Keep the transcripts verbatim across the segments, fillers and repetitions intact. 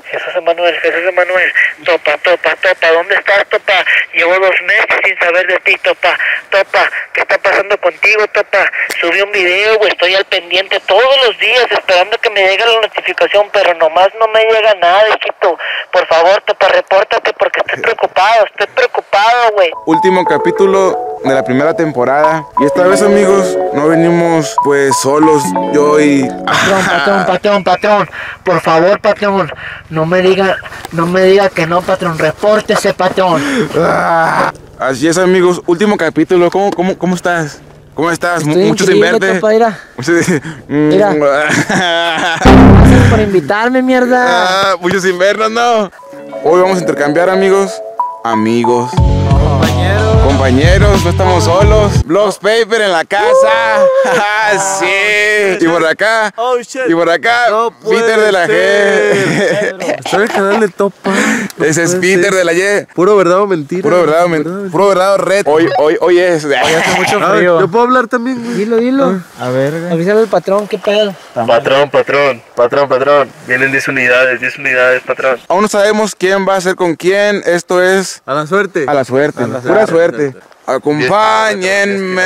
Jesús Emanuel, Jesús Emanuel, topa, topa, topa, ¿dónde estás, topa? Llevo dos meses sin saber de ti, topa, topa, ¿qué está pasando contigo, topa? Subí un video, güey, estoy al pendiente todos los días esperando que me llegue la notificación, pero nomás no me llega nada, hijito. Por favor, topa, repórtate porque estoy preocupado, estoy preocupado, güey. Último capítulo de la primera temporada. Y esta vez, amigos, no venimos pues solos, yo y... Patrón, patrón, patrón, patrón, por favor, patrón, no me diga, no me diga que no, patrón, repórtese, patrón. Así es, amigos, último capítulo. ¿Cómo, cómo, cómo estás? ¿Cómo estás? Estoy Mucho sin verte. Topa, mira. Mira. Gracias por invitarme, mierda. Ah, mucho sin vernos, ¿no? Hoy vamos a intercambiar, amigos. Amigos. Compañeros. Compañeros, no estamos solos. Blogs Paper en la casa. Sí. Y por acá. Oh, shit. Y por acá, No Peter de la ser. G. Está en el canal de Topa. No Ese es puede Peter ser. de la Y. Puro verdad o mentira. Puro verdad, men- puro verdad o red. Hoy, hoy, hoy es. Hace mucho frío. Yo puedo hablar también, güey. Dilo, dilo. A ver, güey. Avísale al patrón, ¿qué pedo? Patrón, patrón, patrón, patrón. Vienen diez unidades, diez unidades, patrón. Aún no sabemos quién va a ser con quién. Esto es A la suerte. a la suerte. A la Pura suerte. suerte. Acompáñenme.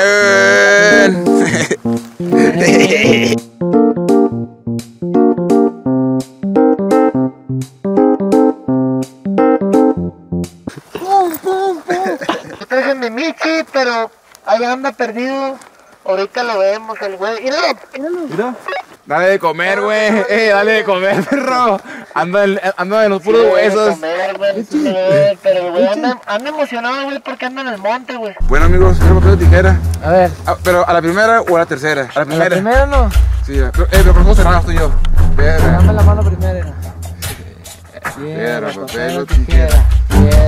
Traje mi Michi, pero ahí anda perdido. Ahorita lo vemos, el güey. Míralo, míralo. Mira. Dale de comer, güey. Eh, dale de comer, perro. Anda en, anda en los puros huesos. Comer, güey, sí, pero el güey anda, anda emocionado, güey, porque anda en el monte, güey. Bueno, amigos, ¿qué papel o tijera? A ver, Ah, pero a la primera o a la tercera. A la a la primera. primera no. Sí, pero, eh, pero por cerrados tú y yo. Piedra, Dame la mano primero. piedra, papel o tijera. tijera. Piedra,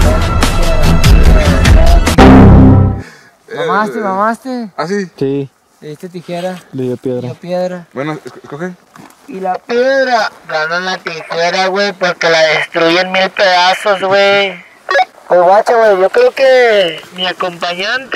papel, Mamaste, mamaste. ¿Ah, sí? Sí. Le diste tijera, Le dio piedra. yo piedra. Bueno, esco- escoge. Y la piedra ganó la tijera, güey, porque la destruye en mil pedazos, güey. Pues guacha, güey, yo creo que mi acompañante,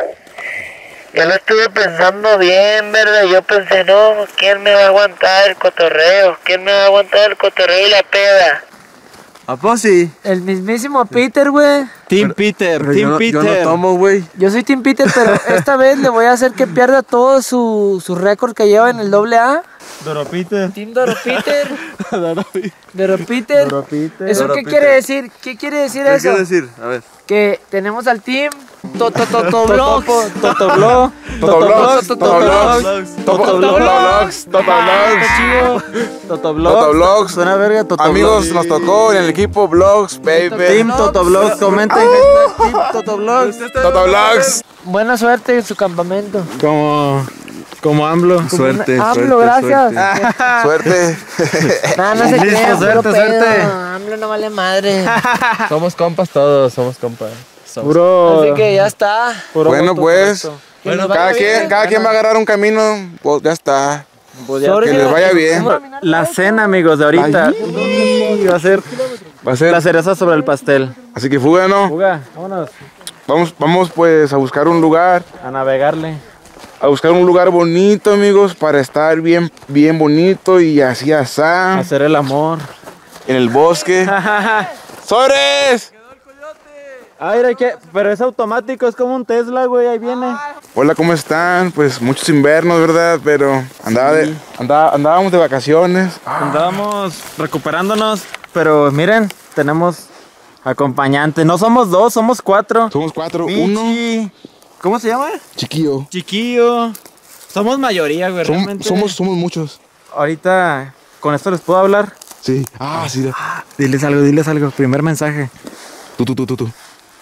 ya lo estuve pensando bien, ¿verdad? Yo pensé, no, ¿quién me va a aguantar el cotorreo? ¿Quién me va a aguantar el cotorreo y la peda? ¿A poco sí? El mismísimo Peter, güey. Team Peter. Pero Team yo, no- Peter. yo no tomo, güey. Yo soy Team Peter, pero esta vez le voy a hacer que pierda todo su, su récord que lleva en el doble A. Doro Peter. Team Doro Peter. Doro Peter. Doro Peter. Doro Peter. ¿Eso Doro qué Peter. quiere decir? ¿Qué quiere decir ¿Qué eso? quiero decir? A ver. Que tenemos al team Totototoblogs. Totoblogs. Totoblogs, Totoblogs, Totoblogs. Totoblogs, Totoblogs, Totoblogs. Totoblogs. Suena verga, Totoblogs. Amigos, nos tocó en el equipo Blogs, baby. Team Totoblogs. Comenten hashtag Team Totoblogs. Totoblogs. Buena suerte en su campamento. Como... Como AMLO. Suerte, AMLO, suerte, gracias. suerte. Suerte. No, no se Listo, crean, puro suerte, pedo. suerte. AMLO no vale madre. Somos compas todos, somos compas. Somos- Puro... Así que ya está. puro Bueno, voto pues, correcto. Que nos cada vaya quien, bien. cada quien va a agarrar un camino, pues ya está. Pues ya- Sobre- Que les vaya bien. La cena, amigos, de ahorita. Y va a ser Va a ser. la cereza sobre el pastel. Así que fuga, ¿no? Fuga, vámonos. Vamos, vamos pues a buscar un lugar, A navegarle. a buscar un lugar bonito, amigos, para estar bien, bien bonito y así A asá, hacer el amor. en el bosque. ¡Sobres! Ay, mira que, pero es automático, es como un Tesla, güey, ahí viene. Hola, ¿cómo están? Pues muchos inviernos, ¿verdad? Pero andaba de, andaba, andábamos de vacaciones. Andábamos recuperándonos, pero miren, tenemos acompañantes. No somos dos, somos cuatro. Somos cuatro, uno, Michi. ¿Cómo se llama? chiquillo. Chiquillo. Somos mayoría, güey, Som- realmente. somos, somos muchos. Ahorita, ¿con esto les puedo hablar? Sí. Ah, sí. Diles algo, diles algo. Primer mensaje. Tú, tú, tú, tú, tú.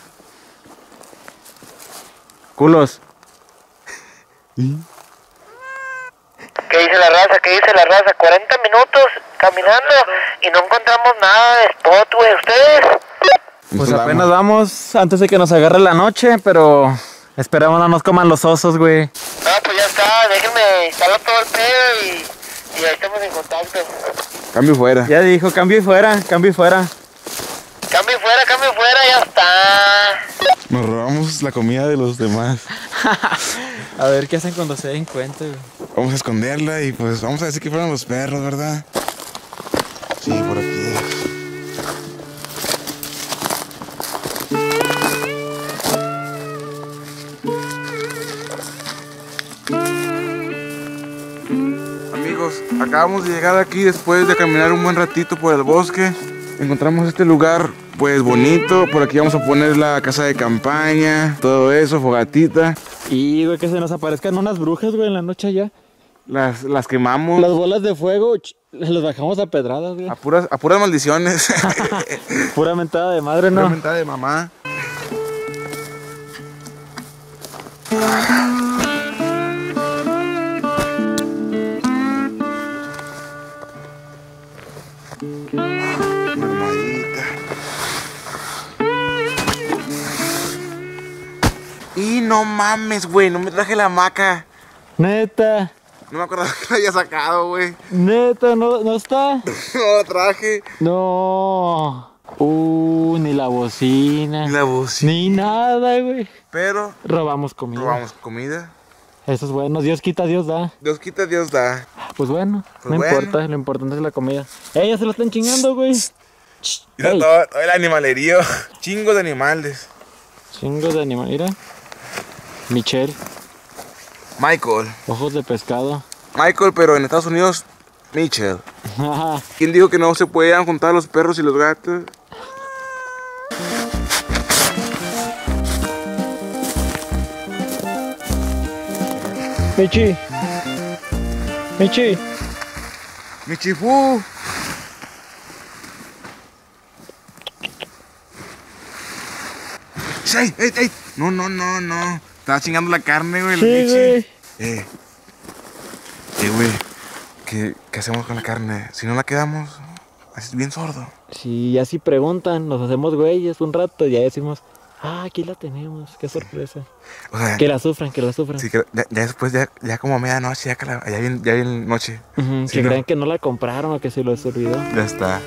Culos. ¿Qué dice la raza? ¿Qué dice la raza? cuarenta minutos caminando y no encontramos nada de spot, güey. ¿Ustedes? Pues Nos apenas vamos. vamos antes de que nos agarre la noche, pero esperamos no nos coman los osos, güey. No, pues ya está. Déjenme instalar todo el pedo y, y ahí estamos en contacto. Cambio fuera. Ya dijo, cambio y fuera, cambio y fuera. Cambio fuera, cambio fuera, ya está. Nos robamos la comida de los demás. A ver qué hacen cuando se den cuenta, güey. Vamos a esconderla y pues vamos a decir que fueron los perros, ¿verdad? Sí, por aquí. acabamos de llegar aquí después de caminar un buen ratito por el bosque. Encontramos este lugar pues bonito. Por aquí vamos a poner la casa de campaña, todo eso, fogatita. Y, güey, que se nos aparezcan unas brujas, güey, en la noche allá. Las, las quemamos. Las bolas de fuego, ch, las bajamos a pedradas, güey. A puras, a puras maldiciones. Pura mentada de madre, ¿no? Pura mentada de mamá. Y no mames, güey, no me traje la hamaca. Neta, No me acuerdo que la había sacado, güey. neta, ¿no, no está? No la traje. No. Uh, ni la bocina. Ni la bocina. Ni nada, güey. Pero Robamos comida. robamos comida. Eso es bueno. Dios quita, Dios da. Dios quita, Dios da. Pues bueno, Pues no bueno. importa. Lo importante es la comida. ¡Ey, ya se lo están chingando, güey! Mira Ey, todo, todo el animalerío. Chingo de animales. Chingos de animal. Mira. Michelle, Michael. ojos de pescado. Michael, pero en Estados Unidos, Mitchell. ¿Quién dijo que no se podían juntar los perros y los gatos? Michi. Michi. Michifú. ¡Ey, ey, ey! No, no, no, no. Estaba chingando la carne, güey. el Sí, Michi. güey. Eh. Eh, güey. ¿Qué, ¿Qué hacemos con la carne? Si no la quedamos, así bien sordo. Si así preguntan, nos hacemos güeyes un rato y ya decimos, ah, aquí la tenemos, qué sorpresa. O sea, Que la sufran, que la sufran. sí, que ya, ya después, ya, ya como a medianoche, ya, que la- ya, bien, ya bien noche. Ujú, Sí, que no. crean que no la compraron o que se los olvidó. Ya está.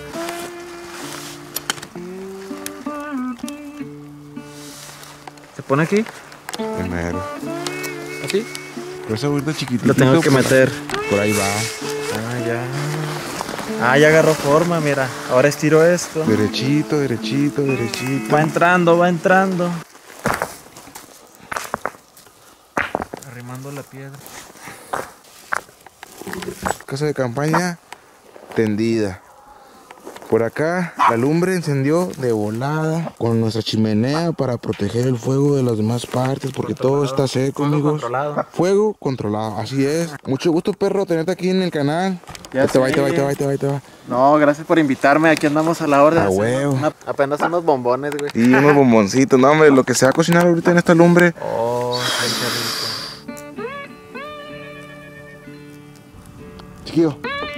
¿Se pone aquí? Primero. ¿Así? Pero ese ahorita chiquitito. Lo tengo que por- meter. Por ahí va. Ah, ya. Ah, ya agarró forma, mira. Ahora estiro esto. Derechito, derechito, derechito. Va entrando, va entrando. Arrimando la piedra. Casa de campaña tendida. Por acá la lumbre encendió de volada con nuestra chimenea para proteger el fuego de las demás partes porque todo está seco, Fuego amigos. controlado. Fuego controlado, así es. Mucho gusto, perro, tenerte aquí en el canal. Ya Ahí te va, ahí te va, ahí sé. te va, ahí te va, ahí te va. No, gracias por invitarme. Aquí andamos a la orden. A huevo. Una- apenas unos bombones, güey. Y unos bomboncitos, no, hombre, lo que se va a cocinar ahorita en esta lumbre. Oh, qué rico. Chiquillo.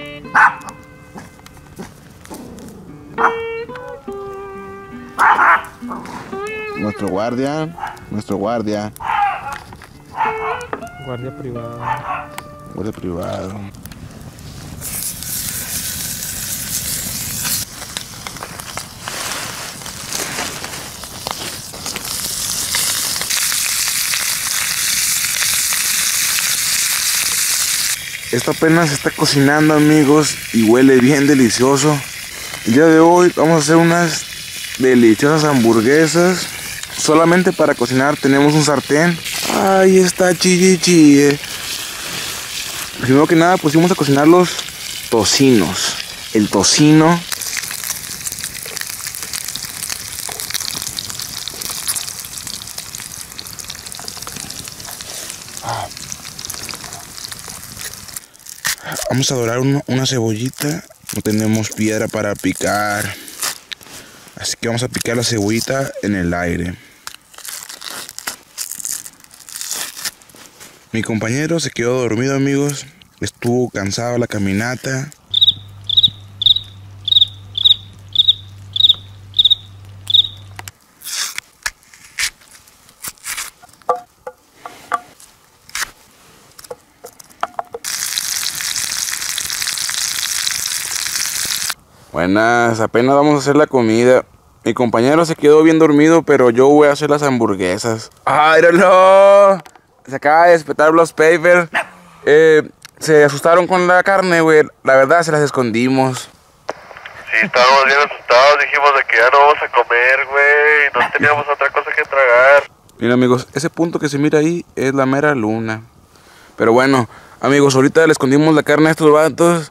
Nuestro guardia, nuestro guardia, Guardia privado. guardia privado. Esto apenas se está cocinando, amigos, y huele bien delicioso. El día de hoy vamos a hacer unas deliciosas hamburguesas. Solamente para cocinar tenemos un sartén. Ahí está chichichi. Primero que nada pusimos a cocinar los tocinos. El tocino. Vamos a dorar uno- una cebollita. No tenemos piedra para picar. Así que vamos a picar la cebollita en el aire. Mi compañero se quedó dormido, amigos. Estuvo cansado la caminata. Buenas, apenas vamos a hacer la comida. Mi compañero se quedó bien dormido, pero yo voy a hacer las hamburguesas. ¡Ay, no! Se acaba de despertar los papers. Eh, se asustaron con la carne, güey. La verdad, se las escondimos. Sí, estábamos bien asustados, dijimos de que ya no vamos a comer, güey. No teníamos otra cosa que tragar. Miren, amigos, ese punto que se mira ahí es la mera luna. Pero bueno, amigos, ahorita le escondimos la carne a estos vatos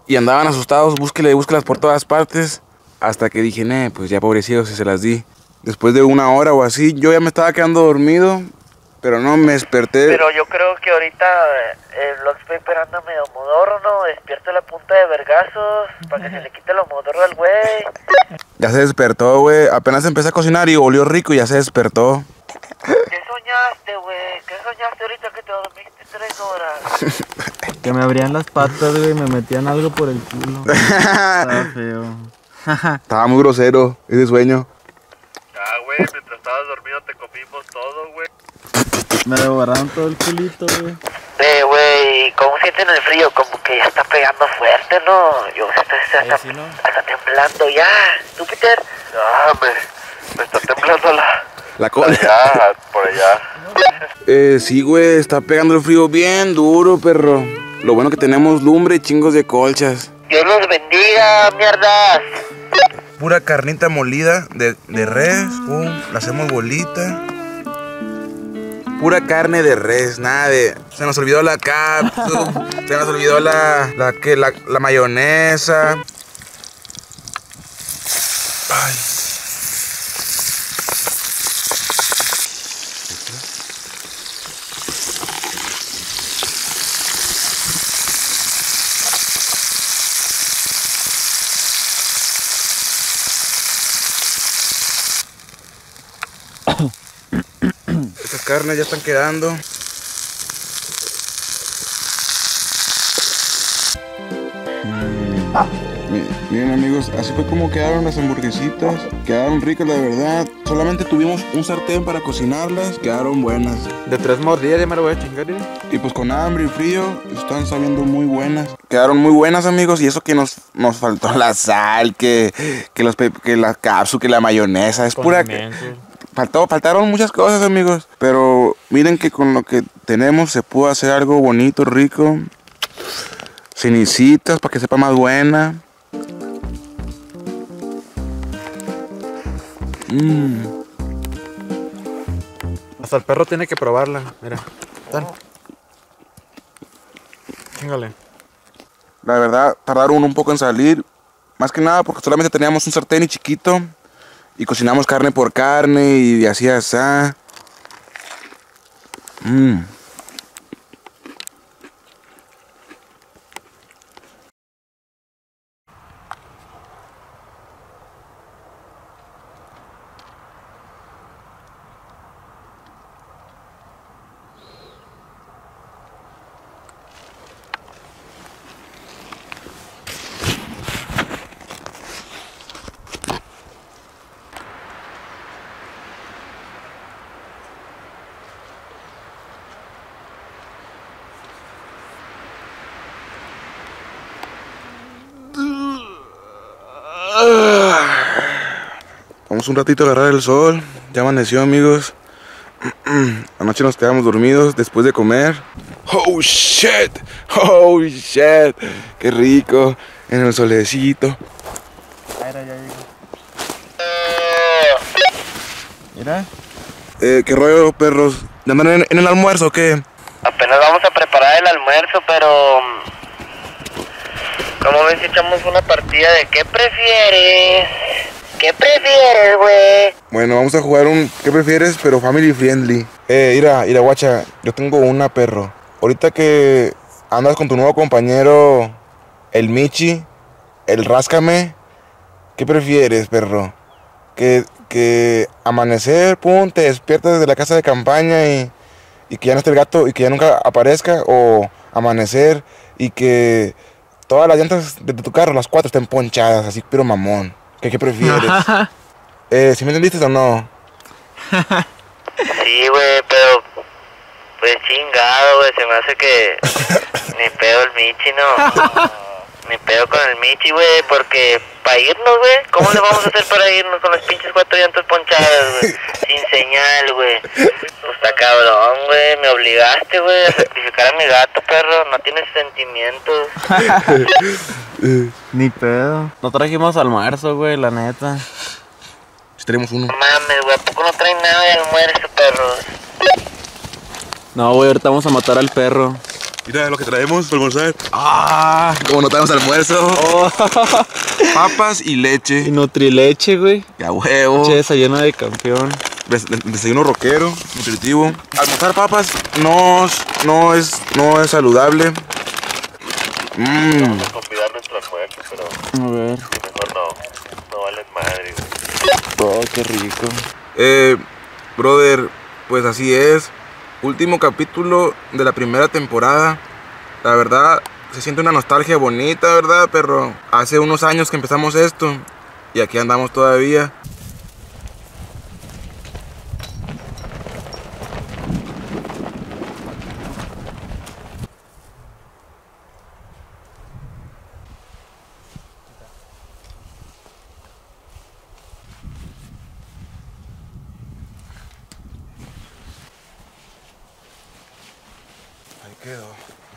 Y andaban asustados, búsquele, búsquelas por todas partes. Hasta que dije, nee, pues ya pobrecillos si se las di. Después de una hora o así, yo ya me estaba quedando dormido. Pero no, me desperté. Pero yo creo que ahorita el Blox Paper anda medio modorro, ¿no? Despierta la punta de vergazos para que se le quite lo modorro al güey. Ya se despertó, güey. Apenas empecé a cocinar y olió rico y ya se despertó. ¿Qué soñaste, güey? ¿Qué soñaste ahorita que te dormiste tres horas? Que me abrían las patas, güey, me metían algo por el culo. Estaba feo. Estaba muy grosero ese sueño. Ya, güey, mientras estabas dormido te comimos todo, güey. Me devoraron todo el culito, güey. Eh, güey, ¿cómo sienten el frío? Como que ya está pegando fuerte, ¿no? Yo estoy hasta, sí, ¿no? hasta temblando ya. ¿Tú, Peter? Ah, me, me está temblando la... La cola. Allá, por allá. Eh, sí, güey, está pegando el frío bien duro, perro. Lo bueno que tenemos lumbre y chingos de colchas. Dios los bendiga, mierdas. Pura carnita molida de, de res, pum, la hacemos bolita. Pura carne de res, nada de... Se nos olvidó la cápsula, se nos olvidó la... La, que, la, la mayonesa. Ay. Estas carnes ya están quedando. Miren amigos, así fue como quedaron las hamburguesitas. Quedaron ricas, la verdad. Solamente tuvimos un sartén para cocinarlas. Quedaron buenas. De tres mordidas ya me lo voy a chingar, ¿eh? Y pues con hambre y frío están saliendo muy buenas. Quedaron muy buenas amigos. Y eso que nos, nos faltó la sal, que, que, los, que la cápsula, que la mayonesa. Es pura... Faltó, faltaron muchas cosas amigos. Pero miren que con lo que tenemos se pudo hacer algo bonito, rico. Cenicitas para que sepa más buena. Mmm. Hasta el perro tiene que probarla, mira. Dale. Chingale. La verdad, tardaron un poco en salir. Más que nada porque solamente teníamos un sartén y chiquito. Y cocinamos carne por carne y así así. Mmm. Vamos un ratito a agarrar el sol. Ya amaneció amigos. Anoche nos quedamos dormidos después de comer. Oh shit, oh shit. Qué rico. En el solecito. Mira. Eh, ¿Qué rollo perros? ¿Ya andan en, en el almuerzo o qué? Apenas vamos a preparar el almuerzo, pero... ¿Cómo ves si echamos una partida de qué prefieres? ¿Qué prefieres, güey? Bueno, vamos a jugar un ¿qué prefieres? Pero family friendly. Eh, mira, mira, guacha, yo tengo una, perro. Ahorita que andas con tu nuevo compañero, el Michi, el Ráscame, ¿qué prefieres, perro? Que, que amanecer, pum, te despiertas desde la casa de campaña y, y que ya no esté el gato y que ya nunca aparezca, o amanecer y que todas las llantas de tu carro, las cuatro, estén ponchadas, así, pero mamón. ¿Qué, qué prefieres? eh, ¿Sí me entendiste o no? Sí, güey, pero... Pues chingado, güey, se me hace que... Ni pedo el Michi, no. Ni pedo con el Michi, güey, porque... Para irnos, güey, ¿cómo le vamos a hacer para irnos con las pinches cuatro llantas ponchadas, güey? Sin señal, güey. Pues está cabrón, güey, me obligaste, güey, a sacrificar a mi gato, perro. No tienes sentimientos. Ni pedo. No trajimos almuerzo, güey, la neta. Si tenemos uno. No mames, güey, ¿a poco no traen nada de almuerzo, perros? No, güey, ahorita vamos a matar al perro. Mira lo que traemos para almorzar. Ah, como no tenemos almuerzo. Oh. Papas y leche. Y nutrileche, güey. Ya huevo. Che, desayuno de campeón. Des- des- Desayuno rockero, nutritivo. Almorzar papas no, es- no, es, no es saludable. Mmm. Vamos a convidar nuestro almuerzo, pero A ver. mejor no. No valen madre, güey. Oh, qué rico. Eh, brother, pues así es. Último capítulo de la primera temporada. La verdad, se siente una nostalgia bonita, ¿verdad, perro? Hace unos años que empezamos esto y aquí andamos todavía. Ahí quedó.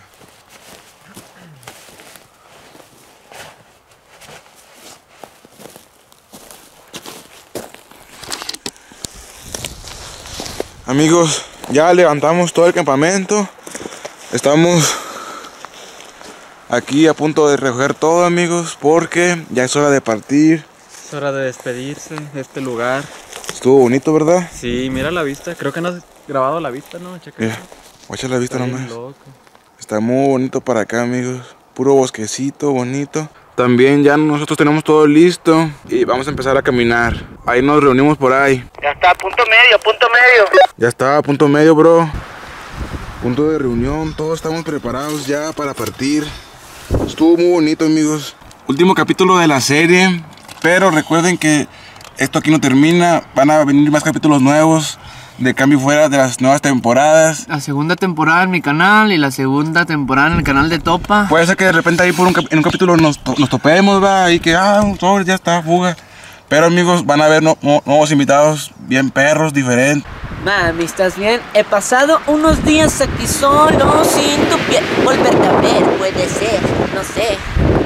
Amigos, ya levantamos todo el campamento. Estamos aquí a punto de recoger todo, amigos, porque ya es hora de partir. Es hora de despedirse de este lugar. Estuvo bonito, ¿verdad? Sí, mira la vista. Creo que no has grabado la vista, ¿no? Checa. Mira, voy a echar la vista Está bien nomás. loco. Está muy bonito para acá, amigos. Puro bosquecito, bonito. También ya nosotros tenemos todo listo y vamos a empezar a caminar. Ahí nos reunimos por ahí. Ya está, punto medio, punto medio. Ya está, punto medio, bro. Punto de reunión, todos estamos preparados ya para partir. Estuvo muy bonito, amigos. Último capítulo de la serie, pero recuerden que esto aquí no termina. Van a venir más capítulos nuevos de Cambio Fuera de las nuevas temporadas. La segunda temporada en mi canal y la segunda temporada en el canal de Topa. Puede ser que de repente ahí por un, cap- en un capítulo nos, to- nos topemos, va, y que, ah, un sobre, ya está, fuga. Pero amigos, van a haber no- no- nuevos invitados, bien perros, diferentes. Mami, ¿estás bien? He pasado unos días aquí solo, sin tu piel. Volverte a ver, puede ser, no sé.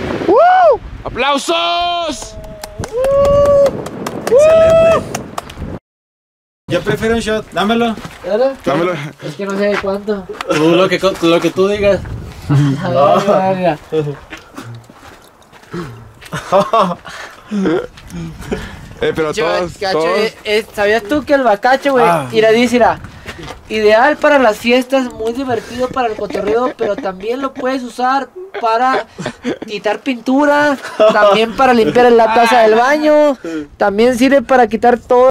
¡Aplausos! Yo prefiero un shot, dámelo. Dámelo. Es que no sé de cuánto. Tú lo que, tú, lo que tú digas. Eh, pero todos, Cacho, todos. eh, eh, ¿sabías tú que el bacacho, güey? Ah. Mira, dice, mira, ideal para las fiestas, muy divertido para el cotorreo, pero también lo puedes usar para quitar pintura, también para limpiar la taza del baño, también sirve para quitar todo.